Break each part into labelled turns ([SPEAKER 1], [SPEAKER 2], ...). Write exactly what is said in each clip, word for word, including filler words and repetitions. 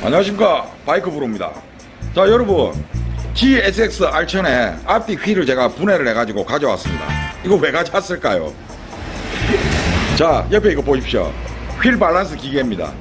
[SPEAKER 1] 안녕하십니까, 바이크 브로입니다. 자, 여러분, 지에스엑스 알천에 앞뒤 휠을 제가 분해를 해가지고 가져왔습니다. 이거 왜 가져왔을까요? 자, 옆에 이거 보십시오. 휠 밸런스 기계입니다.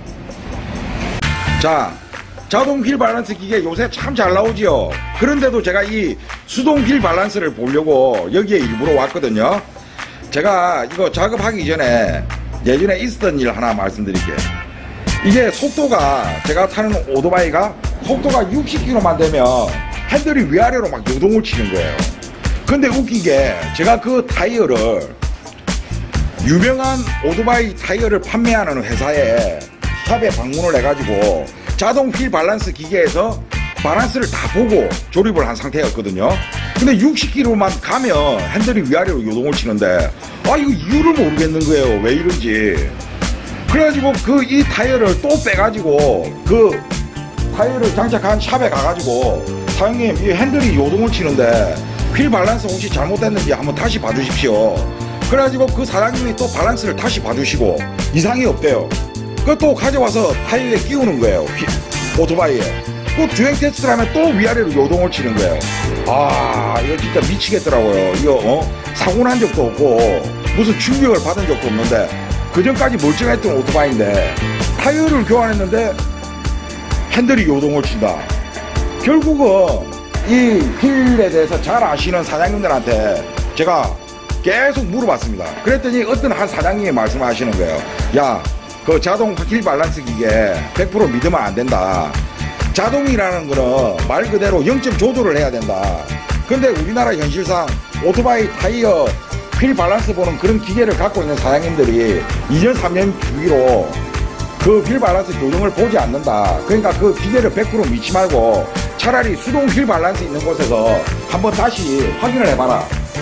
[SPEAKER 1] 자, 자동 휠 밸런스 기계 요새 참 잘 나오지요. 그런데도 제가 이 수동 휠 밸런스를 보려고 여기에 일부러 왔거든요. 제가 이거 작업하기 전에 예전에 있었던 일 하나 말씀드릴게요. 이게 속도가, 제가 타는 오토바이가 속도가 육십 킬로미터만 되면 핸들이 위아래로 막 요동을 치는 거예요. 근데 웃긴 게, 제가 그 타이어를 유명한 오토바이 타이어를 판매하는 회사에 샵에 방문을 해가지고 자동 휠 밸런스 기계에서 밸런스를 다 보고 조립을 한 상태였거든요. 근데 육십 킬로미터만 가면 핸들이 위아래로 요동을 치는데, 아, 이거 이유를 모르겠는 거예요. 왜 이런지. 그래가지고 그 이 타이어를 또 빼가지고 그 타이어를 장착한 샵에 가가지고, 사장님, 이 핸들이 요동을 치는데 휠 밸런스 혹시 잘못됐는지 한번 다시 봐주십시오. 그래가지고 그 사장님이 또 밸런스를 다시 봐주시고 이상이 없대요. 그것도 가져와서 타이어에 끼우는 거예요. 휘, 오토바이에. 또 주행 테스트를 하면 또 위아래로 요동을 치는 거예요. 아, 이거 진짜 미치겠더라고요. 이거 어? 사고 난 적도 없고 무슨 충격을 받은 적도 없는데, 그 전까지 멀쩡했던 오토바이인데 타이어를 교환했는데 핸들이 요동을 친다. 결국은 이 휠에 대해서 잘 아시는 사장님들한테 제가 계속 물어봤습니다. 그랬더니 어떤 한 사장님이 말씀하시는 거예요. 야, 그 자동 휠 밸런스 기계 백 퍼센트 믿으면 안 된다. 자동이라는 거는 말 그대로 영 점 조절을 해야 된다. 근데 우리나라 현실상 오토바이 타이어 휠 밸런스 보는 그런 기계를 갖고 있는 사장님들이 이 년 삼 년 주기로 그 휠 밸런스 교정을 보지 않는다. 그러니까 그 기계를 백 퍼센트 믿지 말고 차라리 수동 휠 밸런스 있는 곳에서 한번 다시 확인을 해봐라.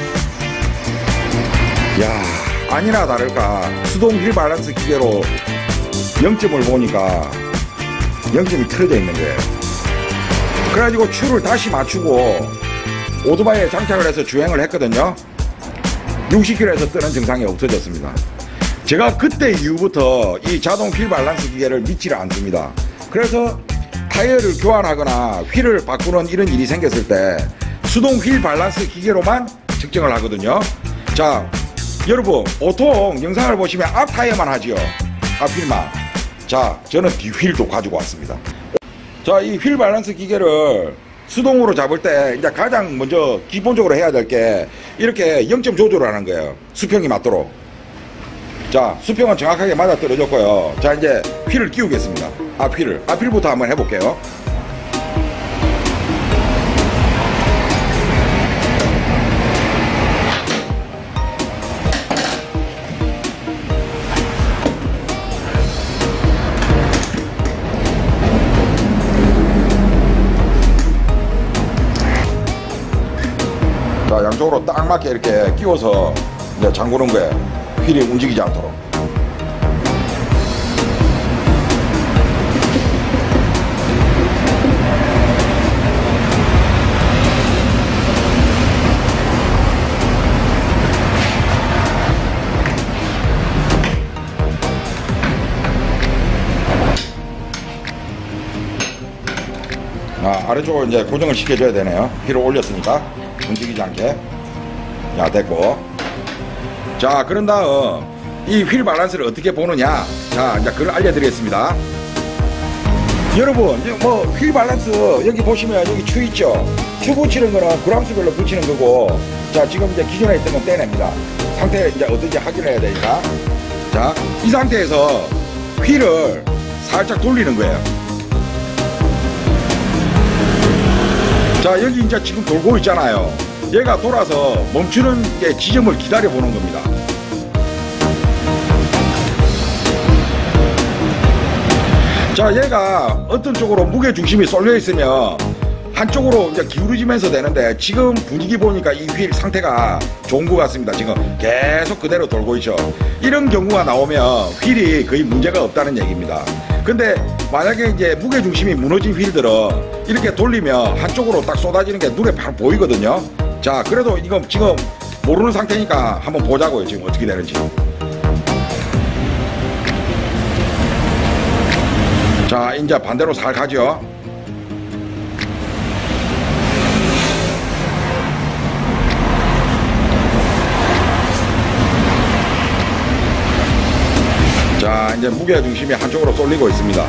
[SPEAKER 1] 야, 아니나 다를까 수동 휠 밸런스 기계로 영 점을 보니까 영 점이 틀어져 있는 거예요. 그래가지고 추를 다시 맞추고 오토바이에 장착을 해서 주행을 했거든요. 육십 킬로미터에서 뜨는 증상이 없어졌습니다. 제가 그때 이후부터 이 자동 휠 밸런스 기계를 믿지를 않습니다. 그래서 타이어를 교환하거나 휠을 바꾸는 이런 일이 생겼을 때 수동 휠 밸런스 기계로만 측정을 하거든요. 자, 여러분, 보통 영상을 보시면 앞 타이어만 하지요. 앞 휠만. 자, 저는 뒤 휠도 가지고 왔습니다. 자, 이 휠 밸런스 기계를 수동으로 잡을 때 이제 가장 먼저 기본적으로 해야 될 게 이렇게 영 점 조절을 하는 거예요. 수평이 맞도록. 자, 수평은 정확하게 맞아 떨어졌고요. 자, 이제 휠을 끼우겠습니다. 앞 휠을. 앞 휠부터 한번 해볼게요. 자, 양쪽으로 딱 맞게 이렇게 끼워서 이제 잠그는 거예요. 휠이 움직이지 않도록. 아, 아래쪽으로 이제 고정을 시켜줘야 되네요. 휠을 올렸으니까 움직이지 않게. 야, 됐고. 자, 그런 다음 이 휠 밸런스를 어떻게 보느냐. 자, 이제 그걸 알려드리겠습니다. 여러분, 뭐 휠 밸런스 여기 보시면 여기 추 있죠. 추 붙이는 거는 그람수별로 붙이는 거고, 자, 지금 이제 기존에 있던 건 떼냅니다. 상태 이제 어떤지 확인을 해야 되니까. 자, 이 상태에서 휠을 살짝 돌리는 거예요. 자, 여기 이제 지금 돌고 있잖아요. 얘가 돌아서 멈추는 게 지점을 기다려 보는 겁니다. 자, 얘가 어떤 쪽으로 무게 중심이 쏠려 있으면 한쪽으로 이제 기울어지면서 되는데, 지금 분위기 보니까 이 휠 상태가 좋은 것 같습니다. 지금 계속 그대로 돌고 있죠. 이런 경우가 나오면 휠이 거의 문제가 없다는 얘기입니다. 근데 만약에 이제 무게 중심이 무너진 휠들은 이렇게 돌리면 한쪽으로 딱 쏟아지는 게 눈에 바로 보이거든요. 자, 그래도 이거 지금 모르는 상태니까 한번 보자고요. 지금 어떻게 되는지. 자, 이제 반대로 살 가죠. 자, 이제 무게 중심이 한쪽으로 쏠리고 있습니다.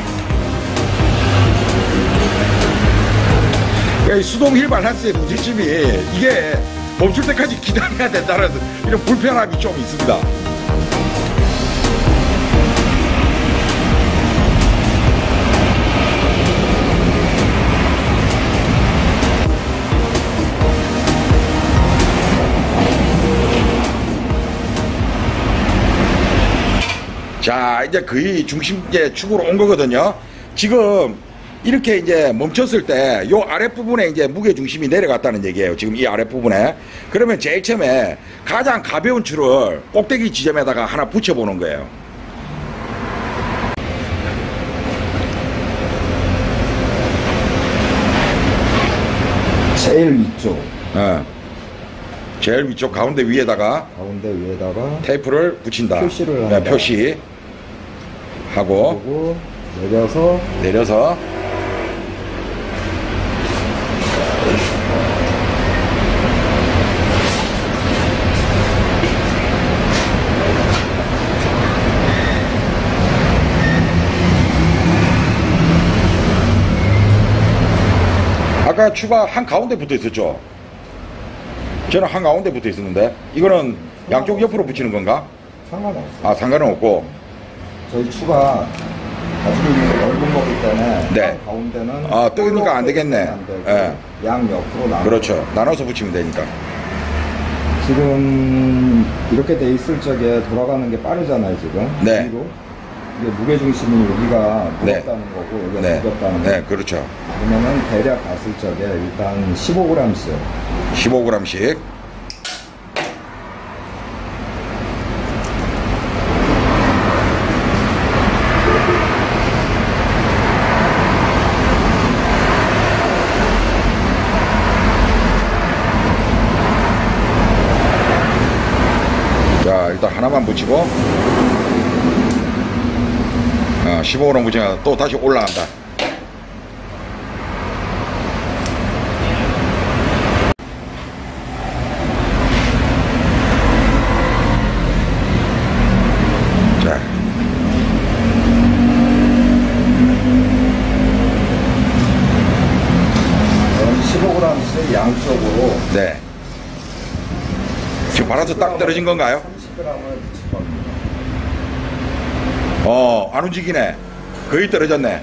[SPEAKER 1] 이 수동 휠 밸런스의 문제점이 이게 멈출 때까지 기다려야 된다는 이런 불편함이 좀 있습니다. 자, 이제 거의 중심계 축으로 온 거거든요. 지금 이렇게 이제 멈췄을 때 요 아랫부분에 이제 무게 중심이 내려갔다는 얘기예요. 지금 이 아랫부분에. 그러면 제일 처음에 가장 가벼운 줄을 꼭대기 지점에다가 하나 붙여보는 거예요.
[SPEAKER 2] 제일 위쪽.
[SPEAKER 1] 어. 제일 위쪽 가운데 위에다가
[SPEAKER 2] 가운데 위에다가
[SPEAKER 1] 테이프를 붙인다.
[SPEAKER 2] 표시를
[SPEAKER 1] 네,
[SPEAKER 2] 한다.
[SPEAKER 1] 표시 하고
[SPEAKER 2] 그리고 내려서
[SPEAKER 1] 내려서 아까 추가 한 가운데 붙어 있었죠? 저는 한 가운데 붙어 있었는데 이거는 양쪽 옆으로 붙이는 건가?
[SPEAKER 2] 상관없어요.
[SPEAKER 1] 아, 상관은 없고.
[SPEAKER 2] 저희 추가 가지고 있는 넓은 거기 때문에
[SPEAKER 1] 네.
[SPEAKER 2] 한 가운데는
[SPEAKER 1] 아, 뜨니까 안 되겠네.
[SPEAKER 2] 안 되고
[SPEAKER 1] 예.
[SPEAKER 2] 양 옆으로 나눠.
[SPEAKER 1] 그렇죠. 나눠서 붙이면 되니까.
[SPEAKER 2] 지금 이렇게 돼 있을 적에 돌아가는 게 빠르잖아요, 지금.
[SPEAKER 1] 네.
[SPEAKER 2] 위로. 이게 무게 중심이 여기가
[SPEAKER 1] 네.
[SPEAKER 2] 무겁다는 거고 여기가
[SPEAKER 1] 네.
[SPEAKER 2] 무겁다는
[SPEAKER 1] 네,
[SPEAKER 2] 거.
[SPEAKER 1] 그렇죠.
[SPEAKER 2] 그러면은 대략 봤을 적에 일단 십오 그램씩.
[SPEAKER 1] 십오 그램씩. 자, 일단 하나만 붙이고, 어, 십오 그램 붙이면 또 다시 올라간다. 자,
[SPEAKER 2] 십오 그램씩 양쪽으로
[SPEAKER 1] 네. 지금 바라서 딱 떨어진 건가요?
[SPEAKER 2] 삼십 그램을 붙일 겁니다.
[SPEAKER 1] 어, 안 움직이네. 거의 떨어졌네.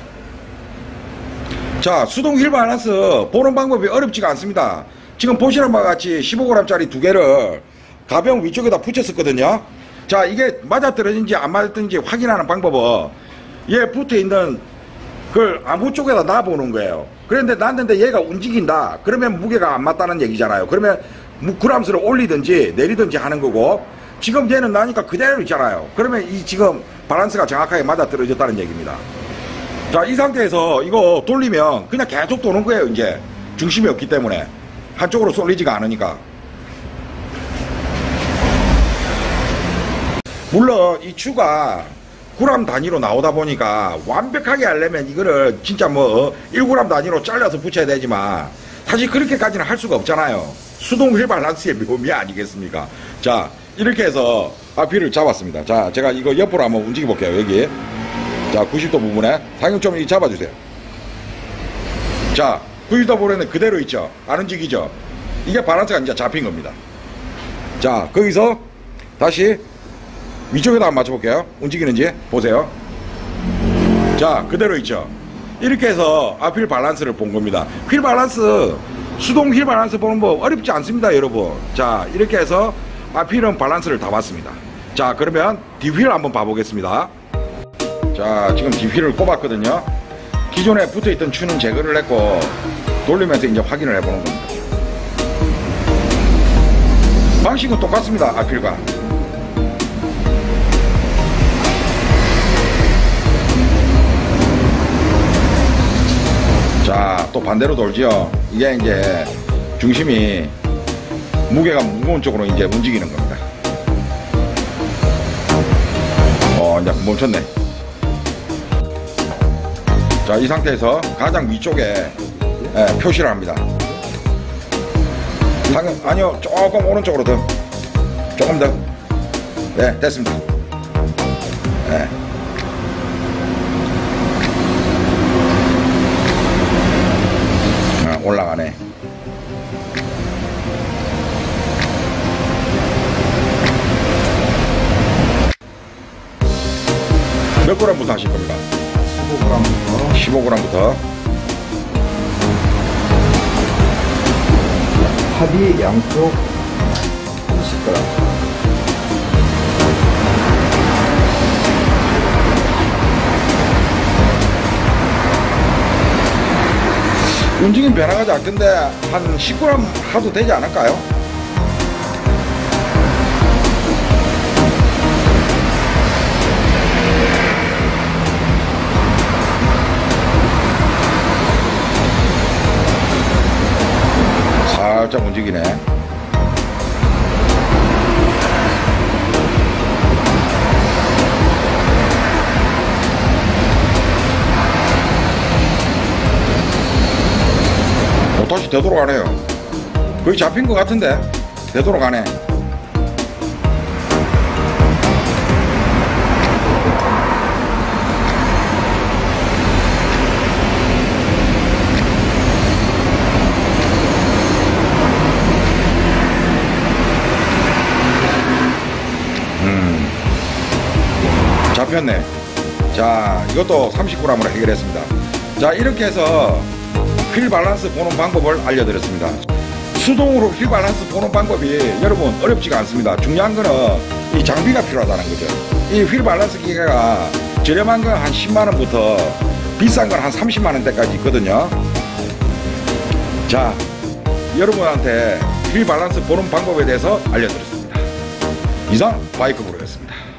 [SPEAKER 1] 자, 수동 휠 밸런스 보는 방법이 어렵지가 않습니다. 지금 보시는 바와 같이 십오 그램짜리 두 개를 가벼운 위쪽에다 붙였었거든요. 자, 이게 맞아 떨어진지 안 맞았든지 확인하는 방법은 얘 붙어 있는 그걸 아무 쪽에다 놔보는 거예요. 그런데 놨는데 얘가 움직인다. 그러면 무게가 안 맞다는 얘기잖아요. 그러면 그램수를 올리든지 내리든지 하는 거고, 지금 얘는 나니까 그대로 있잖아요. 그러면 이 지금 밸런스가 정확하게 맞아 떨어졌다는 얘기입니다. 자, 이 상태에서 이거 돌리면 그냥 계속 도는 거예요. 이제 중심이 없기 때문에 한쪽으로 쏠리지가 않으니까. 물론 이 추가 그램 단위로 나오다 보니까 완벽하게 하려면 이거를 진짜 뭐 일 그램 단위로 잘라서 붙여야 되지만 사실 그렇게까지는 할 수가 없잖아요. 수동 휠 밸런스의 묘미 아니겠습니까? 자, 이렇게 해서 앞뒤를 잡았습니다. 자, 제가 이거 옆으로 한번 움직여 볼게요. 여기. 자, 구십 도 부분에 당연 좀 잡아주세요. 자, 구십 도 부분에는 그대로 있죠. 안 움직이죠. 이게 밸런스가 이제 잡힌 겁니다. 자, 거기서 다시 위쪽에다 한번 맞춰볼게요. 움직이는지 보세요. 자, 그대로 있죠. 이렇게 해서 앞휠 밸런스를 본 겁니다. 휠 밸런스, 수동 휠 밸런스 보는 법 어렵지 않습니다, 여러분. 자, 이렇게 해서 앞휠은 밸런스를 다 봤습니다. 자, 그러면 뒷휠 한번 봐보겠습니다. 자, 지금 뒷휠을 꼽았거든요. 기존에 붙어있던 추는 제거를 했고 돌리면서 이제 확인을 해보는 겁니다. 방식은 똑같습니다, 앞휠과. 자, 또 반대로 돌죠. 이게 이제 중심이 무게가 무거운 쪽으로 이제 움직이는 겁니다. 어, 이제 멈췄네. 자, 이 상태에서 가장 위쪽에 예, 표시를 합니다. 당연, 아니요, 조금 오른쪽으로 더, 조금 더. 네, 됐습니다. 네. 아, 올라가네. 몇 그램부터 하실 겁니까?
[SPEAKER 2] 십오 그램부터.
[SPEAKER 1] 십오 그램부터.
[SPEAKER 2] 합이 양쪽 삼십 그램.
[SPEAKER 1] 움직임 변화가 작던데 한 십 그램 하도 되지 않을까요? 살짝 움직이네. 오, 다시 되돌아가네요. 거의 잡힌 것 같은데 되돌아가네. 음, 잡혔네. 자, 이것도 삼십 그램으로 해결했습니다. 자, 이렇게 해서 휠 밸런스 보는 방법을 알려드렸습니다. 수동으로 휠 밸런스 보는 방법이 여러분 어렵지가 않습니다. 중요한 거는 이 장비가 필요하다는 거죠. 이 휠 밸런스 기계가 저렴한 건 한 십만 원부터 비싼 건 한 삼십만 원대까지 있거든요. 자, 여러분한테 휠 밸런스 보는 방법에 대해서 알려드렸습니다. 이상 바이크 브로였습니다.